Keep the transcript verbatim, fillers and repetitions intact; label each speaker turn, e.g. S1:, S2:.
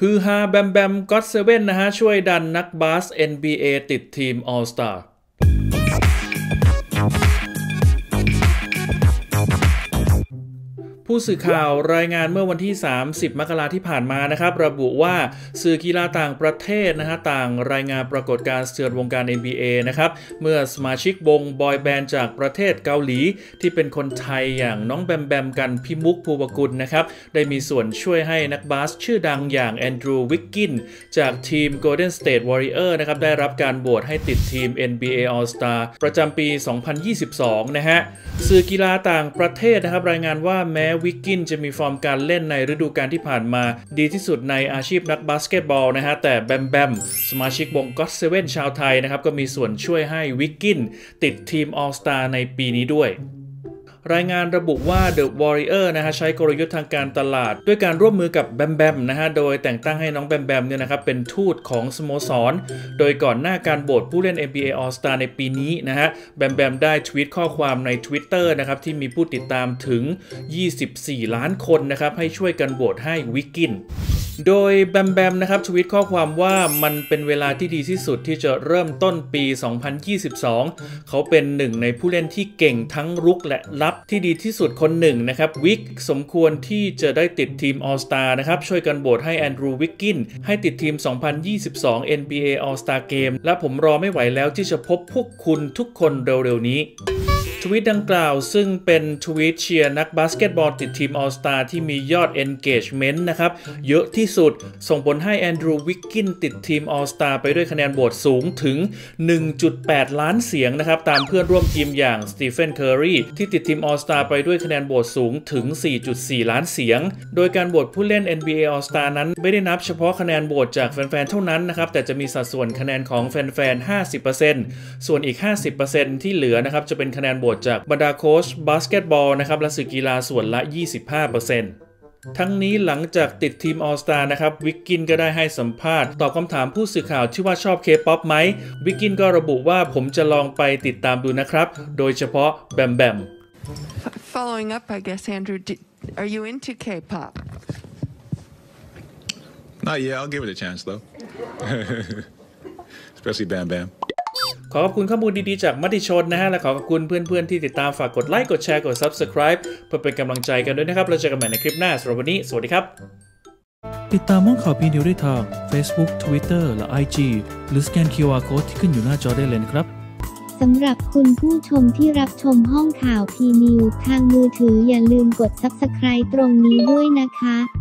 S1: ฮือฮาแบมแบมก็อตเซเว่นนะฮะช่วยดันนักบาส เอ็น บี เอ ติดทีม All Starผู้สื่อข่าวรายงานเมื่อวันที่สามสิบมกราคมที่ผ่านมานะครับระบุว่าสื่อกีฬาต่างประเทศนะฮะต่างรายงานปรากฏการณ์เตือนวงการ เอ็น บี เอ นะครับเมื่อสมาชิกวงบอยแบนด์จากประเทศเกาหลีที่เป็นคนไทยอย่างน้องแบมแบมกันพิมุกภูวกุลนะครับได้มีส่วนช่วยให้นักบาสชื่อดังอย่างแอนดรูว์วิกกินจากทีม Golden State Warrior นะครับได้รับการโหวตให้ติดทีม เอ็น บี เอ All Star ประจำปี สองพันยี่สิบสอง นะฮะสื่อกีฬาต่างประเทศนะครับรายงานว่าแม้วิกกินจะมีฟอร์มการเล่นในฤดูกาลที่ผ่านมาดีที่สุดในอาชีพนักบาสเกตบอลนะฮะแต่แบมแบมสมาชิกวงก็อตเซเว่นชาวไทยนะครับก็มีส่วนช่วยให้วิกกินติดทีม All Star ในปีนี้ด้วยรายงานระบุว่า The Warrior นะฮะใช้กลยุทธ์ทางการตลาดด้วยการร่วมมือกับแบมแบมนะฮะโดยแต่งตั้งให้น้องแบมแบมเนี่ยนะครับเป็นทูตของสโมสรโดยก่อนหน้าการโหวตผู้เล่น เอ็น บี เอ All Star ในปีนี้นะฮะแบมแบมได้ทวีตข้อความใน Twitter นะครับที่มีผู้ติดตามถึงยี่สิบสี่ล้านคนนะครับให้ช่วยกันโหวตให้วิกกินโดยแบมแบมนะครับทวีตข้อความว่ามันเป็นเวลาที่ดีที่สุดที่จะเริ่มต้นปี สองพันยี่สิบสอง เขาเป็นหนึ่งในผู้เล่นที่เก่งทั้งรุกและรับที่ดีที่สุดคนหนึ่งนะครับวิกสมควรที่จะได้ติดทีม All Star นะครับช่วยกันโหวตให้แอนดรูว์วิกกินให้ติดทีม สองพันยี่สิบสอง เอ็น บี เอ All Star Game และผมรอไม่ไหวแล้วที่จะพบพวกคุณทุกคนเร็วๆนี้ทวีตดังกล่าวซึ่งเป็นทวีตเชียร์นักบาสเกตบอลติดทีม All Star ที่มียอด Engagement นะครับเยอะที่สุดส่งผลให้แอนดรูว์วิกกินติดทีม All Star ไปด้วยคะแนนโหวตสูงถึง หนึ่งจุดแปด ล้านเสียงนะครับตามเพื่อนร่วมทีมอย่างสตีเฟนเคอร์รีที่ติดทีม All Star ไปด้วยคะแนนโหวตสูงถึง สี่จุดสี่ ล้านเสียงโดยการโหวตผู้เล่น เอ็น บี เอ All Star นั้นไม่ได้นับเฉพาะคะแนนโหวตจากแฟนๆเท่านั้นนะครับแต่จะมีสัดส่วนคะแนนของแฟนๆ ห้าสิบเปอร์เซ็นต์ ส่วนอีก ห้าสิบเปอร์เซ็นต์ ที่เหลือนะครับจะเป็นคะแนนโหวตจากบรรดาโค้ชบาสเกตบอลนะครับและสื่อกีฬาส่วนละ ยี่สิบห้าเปอร์เซ็นต์ ทั้งนี้หลังจากติดทีม All Star นะครับวิกกินก็ได้ให้สัมภาษณ์ตอบคำถามผู้สื่อข่าวที่ว่าชอบ K-pop ไหมวิกกินก็ระบุว่าผมจะลองไปติดตามดูนะครับโดยเฉพาะแบมแบม
S2: Following up, I guess, Andrew, are you into K-pop?
S3: Not yet. I'll give it a chance, though. Especially Bam Bam.
S1: ขอขอบคุณข้อมูลดีๆจากมติชนนะฮะและขอขอบคุณเพื่อนๆที่ติดตามฝากกดไลค์กดแชร์กด Subscribe เพื่อเป็นกำลังใจกันด้วยนะครับเราเจอกันใหม่ในคลิปหน้าสำหรับวันนี้สวัสดีครับติดตามห้องข่าวพีนิวได้ทาง Facebook Twitter และ ไอ จี หรือสแกน คิว อาร์ Code ที่ขึ้นอยู่หน้าจอได้เลยนะครับ
S4: สำหรับคุณผู้ชมที่รับชมห้องข่าวพีนิวทางมือถืออย่าลืมกด Subscribe ตรงนี้ด้วยนะคะ